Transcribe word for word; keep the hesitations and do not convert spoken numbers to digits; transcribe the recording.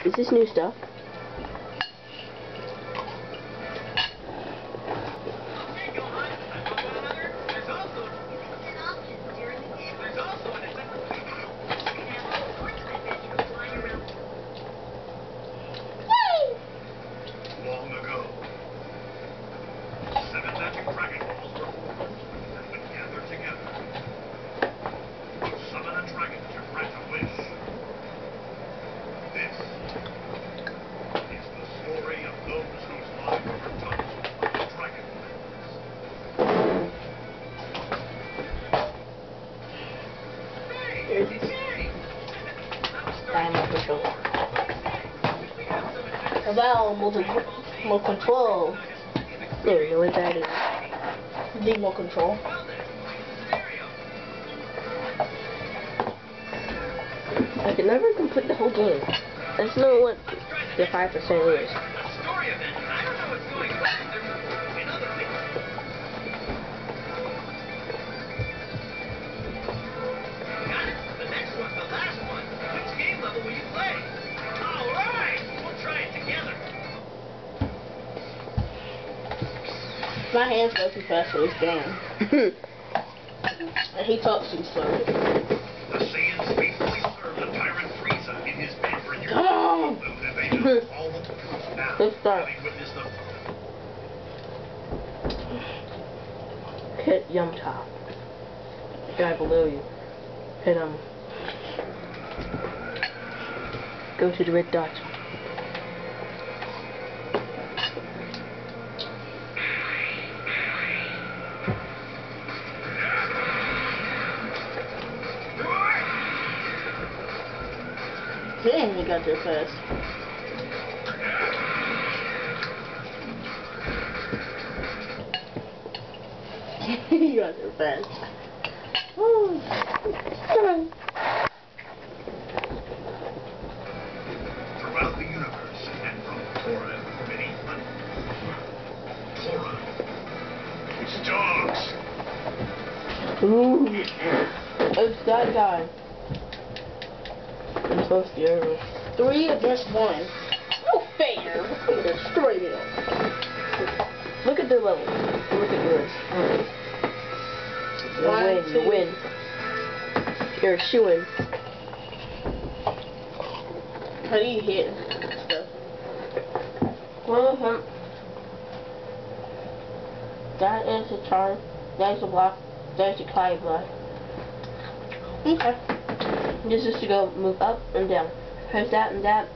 Is this new stuff? Long ago, seven magic Drangonballs were formed and would gather together to summon a dragon to grant a wish. This is the story of those whose lives were touched by the dragon winds. Hey, it's me! I'm official. Well, more, more control. There we know what that is. Need more control. I can never complete the whole game. That's not what the five percent is. The next one's the last one. Which game level will you play? All right, we'll try it together. My hands go too fast for this game. And he talks too slow. The Saiyans faithfully serve the tyrant Frieza in his bid for you. Oh! All the now, Let's start. having witnessed the Hit Yum Top. Guy below you. Hit him. Go to the red dot. Damn, you got there fast. You got there fast. Oh. throughout the universe and from Torah for many planets. Torah. It's dogs. Ooh. It's that guy. I'm so scared. Three against one. No fair. We're gonna destroy them. Look at their levels. Look at yours. You One, win. two. You win. You're shooing. How do you hit stuff? Well, hmm. That is a charm. That is a block. That is a Kai block. Okay. This is to go move up and down. Press that and that.